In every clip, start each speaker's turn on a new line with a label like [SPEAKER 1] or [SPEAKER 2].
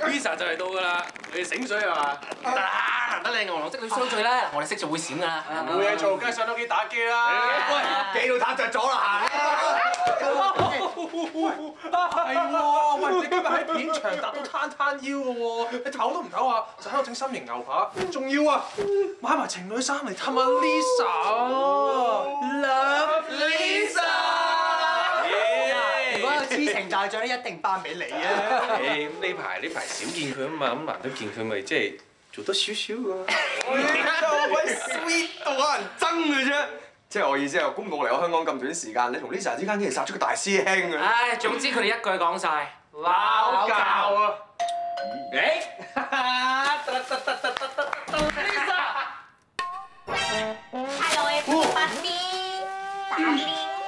[SPEAKER 1] Lisa 就嚟到㗎啦，你哋醒水係嘛？得你牛郎織女相聚啦，我哋識就會閃㗎啦。
[SPEAKER 2] 冇嘢做，梗係上屋企打機啦。
[SPEAKER 3] 喂，機都攤着咗啦，
[SPEAKER 2] 係喎，喂，你今日喺片場打到攤腰嘅喎，你唞都唔唞啊？就喺度整心形牛扒，仲要啊買埋情侶衫嚟氹阿 Lisa。Love Lisa。
[SPEAKER 3] 如果有痴情大獎咧，一定頒俾你啊！
[SPEAKER 1] 誒呢排少見佢啊嘛，咁難得見佢咪即係做多少少喎。
[SPEAKER 3] 喂 sweet 到可能憎嘅啫。即係我意思係，估唔到我嚟咗香港咁短時間，你同 Lisa 之間竟然殺出個大師兄啊！
[SPEAKER 1] 唉，總之佢哋一句講晒，鬧交啊！
[SPEAKER 4] Hello everybody，打臉。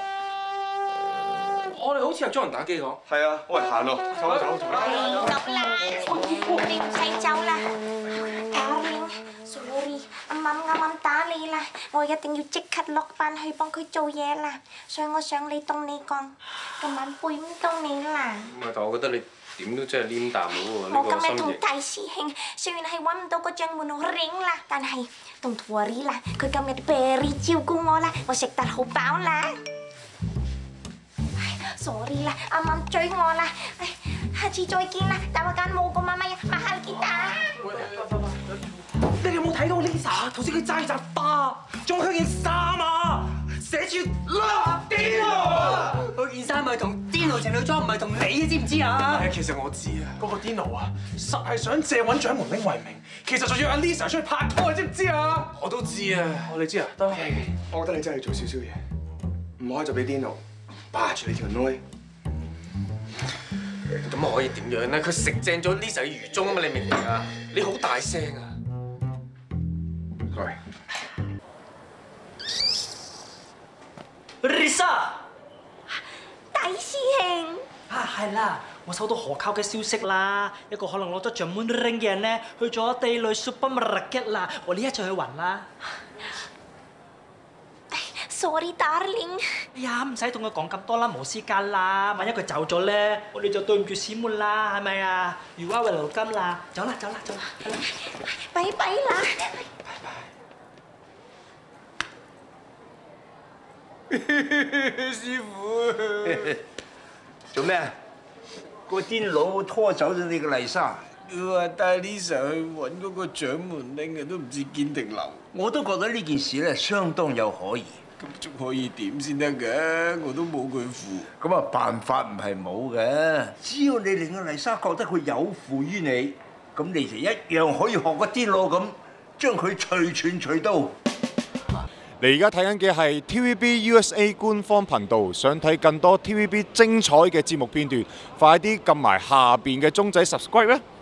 [SPEAKER 1] 我哋好似係裝人打機講。
[SPEAKER 3] 係啊，喂，行咯，走啦走啦走啦！
[SPEAKER 4] 走啦，你唔使走啦。打臉 ，sorry， 阿媽啱啱打你啦，我一定要即刻落班去幫佢做嘢啦，所以我想你同你講，今晚背唔到你啦。
[SPEAKER 1] 唔係，但我覺得你點都真係黏淡到喎呢
[SPEAKER 4] 我
[SPEAKER 1] 個心形。
[SPEAKER 4] 今日同大師兄雖然係揾唔到嗰張門鈴啦，但係同托兒啦，佢今日 very 照顧我啦，我食得好飽啦。sorry 啦，啱啱追我啦，唉，下次再見啦，打我間冇個媽媽呀，馬哈吉達。
[SPEAKER 2] 你哋有冇睇到 Lisa 頭先佢齋扎花，仲有佢件衫啊，寫住 Love Dino 啊！
[SPEAKER 3] 佢件衫咪同 Dino 情侶裝，唔係同你，知唔知啊？
[SPEAKER 2] 其實我知啊，嗰個 Dino 啊，實係想借揾獎門鈴為名，其實就要阿 Lisa 出去拍拖，你知唔知啊？
[SPEAKER 1] 我都知啊。
[SPEAKER 2] 你知啊？得啦。
[SPEAKER 3] 我覺得你真係要做少少嘢，唔可以就俾 Dino 霸住你條女。
[SPEAKER 1] 咁我可以點樣咧？佢食正咗 Lisa 嘅愚忠啊嘛！你明唔明啊？你好大聲啊
[SPEAKER 3] ！Sorry。
[SPEAKER 5] Lisa，
[SPEAKER 4] 大師兄。
[SPEAKER 5] 係啦，我收到可靠嘅消息啦，一個可能攞咗獎門鈴嘅人咧，去咗地雷 supermarket 啦，我呢一就去揾啦。
[SPEAKER 4] Sorry darling。
[SPEAKER 5] 哎呀，唔使同佢講咁多啦，冇時間啦，萬一佢走咗咧，我哋就對唔住師妹啦，係咪啊？如果為勞金啦，走啦走啦走啦，
[SPEAKER 4] 拜拜啦。
[SPEAKER 6] 師傅，做咩？個癲佬拖走咗你個麗莎。佢話帶 Lisa 去揾嗰個獎門鈴啊，都唔知堅定流。我都覺得呢件事咧相當有可疑。咁仲可以點先得嘅？我都冇佢符。咁啊，辦法唔係冇嘅，只要你令個麗莎覺得佢有負於你，咁你就一樣可以學個癲佬咁，將佢隨傳隨到。
[SPEAKER 7] 你而家睇緊嘅係 TVB USA 官方頻道，想睇更多 TVB 精彩嘅節目片段，快啲撳埋下邊嘅鐘仔 subscribe 啦！